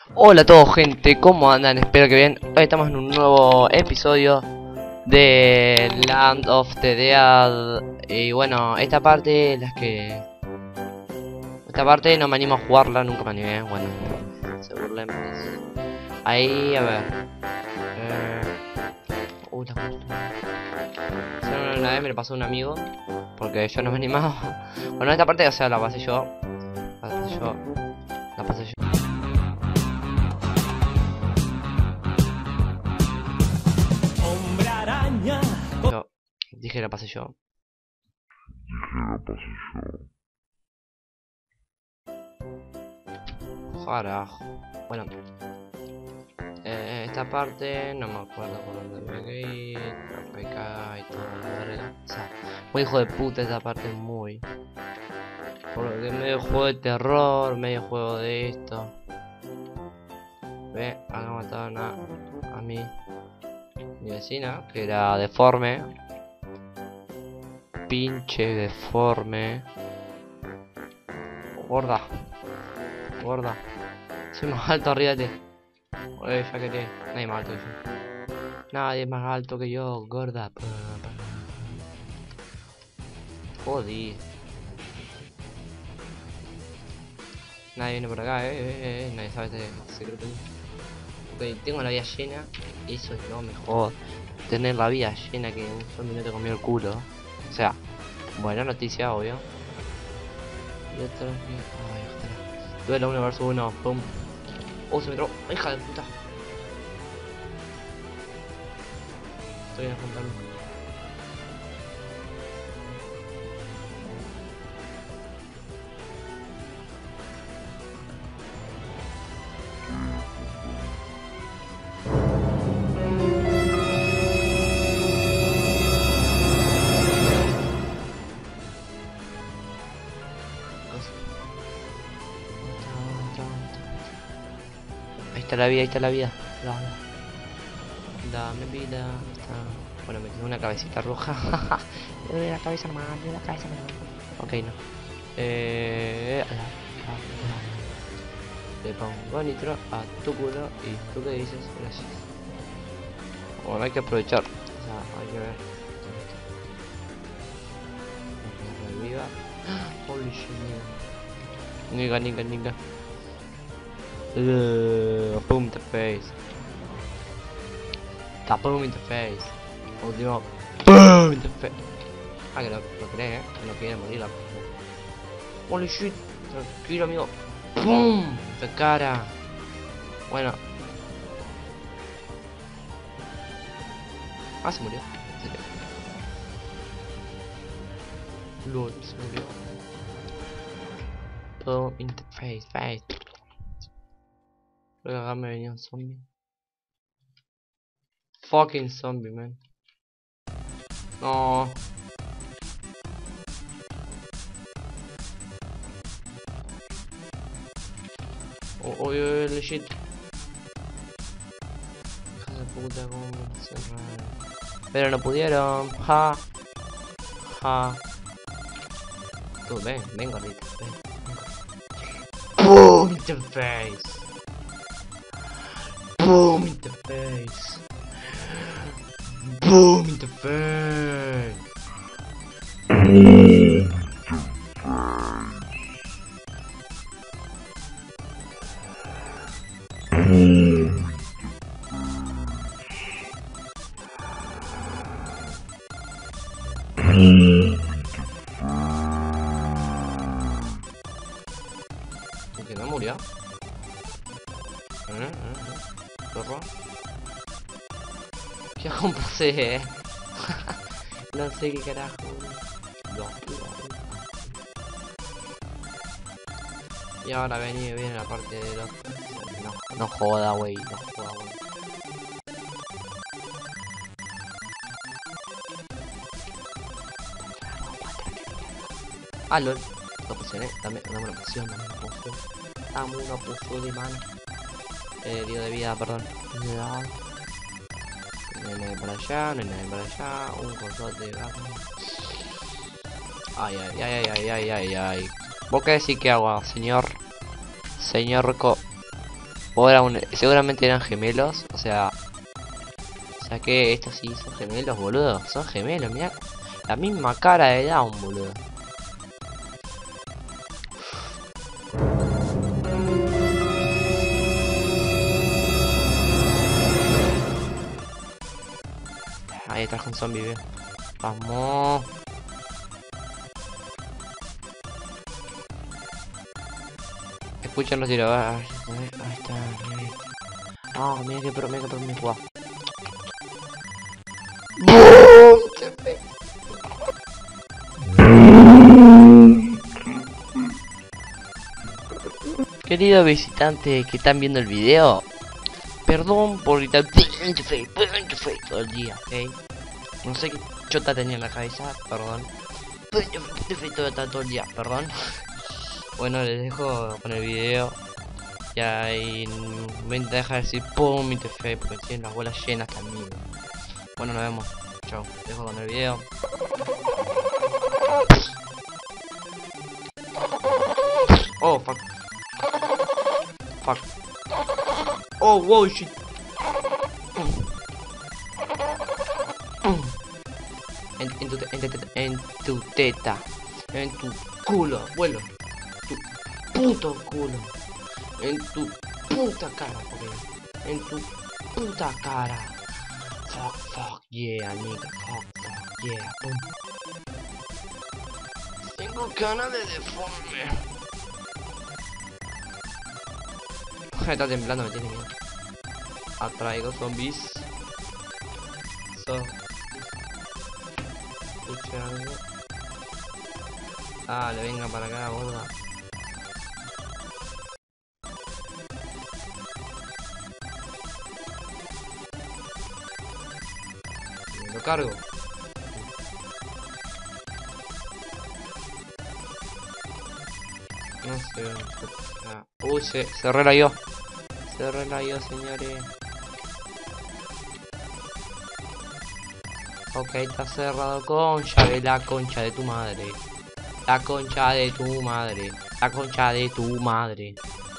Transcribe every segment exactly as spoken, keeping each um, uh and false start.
Hola a todos, gente, ¿cómo andan? Espero que bien. Hoy estamos en un nuevo episodio de Land of the Dead. Y bueno, esta parte, las que... Esta parte no me animo a jugarla, nunca me animé. Bueno, se burlen. Ahí, a ver. Eh... Uy, la justo. Una vez me lo pasó un amigo, porque yo no me animaba. Bueno, esta parte, o sea, la pasé yo. La pasé yo. La pasé yo. Yo dije la pasé yo. Dije la pasé yo. Carajo. Bueno. Eh, esta parte no me acuerdo por dónde me que ir. Por acá y todo. O sea, muy hijo de puta esta parte, muy. Porque medio juego de terror, medio juego de esto. Ve, acá mataron a, a mi, mi vecina, que era deforme. Pinche deforme. Gorda. Gorda. Soy más alto arriba de ti. Oye, ya quería. Nadie más alto que yo. Nadie más alto que yo, gorda. Jodí. Nadie viene por acá, eh, eh, eh. Nadie sabe este secreto. Ok, tengo la vida llena. Eso es lo mejor. Tener la vida llena, que un zombie no te comió el culo. O sea, buena noticia, obvio. Y otra vez. Ay, ojalá. Duelo uno versus uno. Pum. Oh, se me trabó. Hija de puta. Estoy enfrentando. Ahí está la vida, ahí está la vida. Dame, dame vida. Está... Bueno, me quedó una cabecita roja. Le doy la cabeza nomás, le doy la cabeza nomás. Ok, no. Eh... Le pongo nitro a tu culo y tú qué dices, gracias. Bueno, hay que aprovechar. O sea, hay que ver. Reviva. Holy shit. Niga, niga, niga. Uh, boom the face. Da boom in the face. Último. Boom in the face. Ah, que lo, lo crees, eh. Que no quiere morir la. Holy shit. Tranquilo, amigo. Boom. De cara. Bueno. Ah, se murió. Lol, se murió. Boom in the face, face. Creo que acá me venía un zombie. Fucking zombie, man. No. Oh, oh, oh, legit. Hija de puta, cómo me cerraron. Pero no pudieron. Ja. Ja. Tú, ven, ven, gordito. Ven. Boom in the face. Boom in the face. Boom in the face. ¿Que no murió? ¿Eh? ¿Eh? ¿Perro? ¿Qué compuse? No sé qué carajo. No, y ahora vení, viene la parte de los... No, no joda, wey, no joda, wey. Ah, lol. Lo pocioné, dame, dame una poción, dame una poción. Dame una poción de mana. Eh, digo de vida, perdón. No. No hay nadie por allá, no hay nadie por allá. Un consorte de gato. Ay, ay, ay, ay, ay, ay, ay. ¿Vos qué decís que hago, señor? Señor Co... O era un, seguramente eran gemelos, o sea... O sea que estos sí son gemelos, boludo. Son gemelos, mira. La misma cara de Down, boludo. Ahí trajo un zombie, veo. Vamos. Escuchan los tiros. Ahí está. Ah, mira que pro, mira que pro, mira que pro. ¡Bum! Se fue. Queridos visitantes que están viendo el video, perdón por gritar todo el día, ¿ok? No sé qué chota tenía en la cabeza, perdón. Todo el día, perdón. Bueno, les dejo con el video. Y ahí voy a intentar dejar de decir pum y te fe, porque tienen las bolas llenas también. Bueno, nos vemos. Chao, les dejo con el video. Oh, fuck. Fuck. Oh, wow, shit. En, en, tu, en, en, en tu teta. En tu culo, abuelo. Tu puto culo. En tu puta cara, porque en tu puta cara. Fuck, fuck, yeah, nigga. Fuck, fuck, yeah. Boom. Tengo cara de deforme. Está temblando, me tiene miedo. Atraigo zombies. So. Escuché algo. Dale, venga para acá, gorda. Me lo cargo. No sé. Ah. Uy, se, se relayó. Se relayó, señores. Ok, está cerrado. Concha de la concha de tu madre. La concha de tu madre. La concha de tu madre.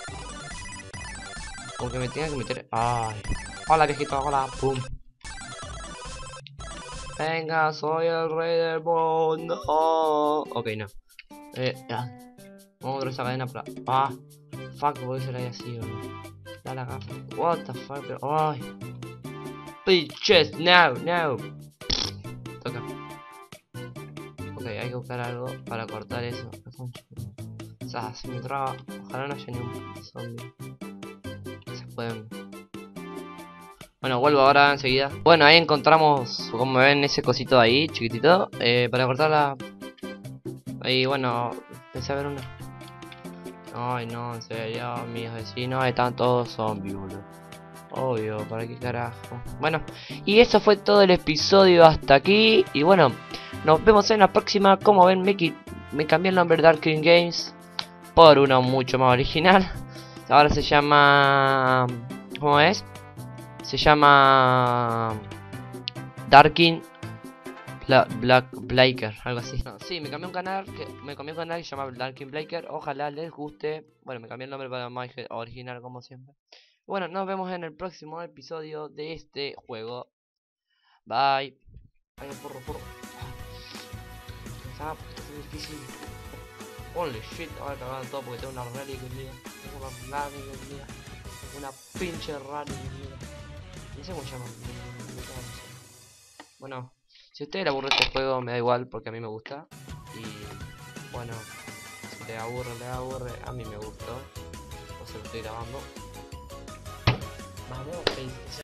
Aunque me tenga que meter. Ay. Hola, viejito. Hola. Pum. Venga, soy el rey del mundo. Ok, no. Eh, ya. Vamos a otra esa cadena para. Ah. Fuck, voy a ser ahí así, bro. Da la gafa. What the fuck, bro. Ay. Bitches, no, no. Toca. Ok, hay que buscar algo para cortar eso. O sea, si me traba. Ojalá no haya ni un zombie. Se pueden. Bueno, vuelvo ahora enseguida. Bueno, ahí encontramos, como ven, ese cosito ahí, chiquitito. Eh, para cortarla. Ahí, bueno, pensé a ver una. Ay, no, en serio, mis vecinos están todos zombies, boludo. Obvio, ¿para qué carajo? Bueno, y eso fue todo el episodio hasta aquí. Y bueno, nos vemos en la próxima. Como ven, me, me cambié el nombre de Darkin Games por uno mucho más original. Ahora se llama... ¿Cómo es? Se llama... Darkin Bla Black Blaker, algo así. No, sí, me cambié un canal que me cambié un canal que se llama Darkin Blaker. Ojalá les guste. Bueno, me cambié el nombre para más original como siempre. Bueno, nos vemos en el próximo episodio de este juego. Bye. Ay, porro, porro. Ah, porque está muy difícil. Holy shit, ahora cagaron todo porque tengo una rally que día. Tengo una rally que día. Una pinche rally que día. No sé cómo se llama. Bueno, si a ustedes les aburre este juego, me da igual porque a mí me gusta. Y bueno, si les aburre, les aburre, a mí me gustó. O se lo estoy grabando. Vamos,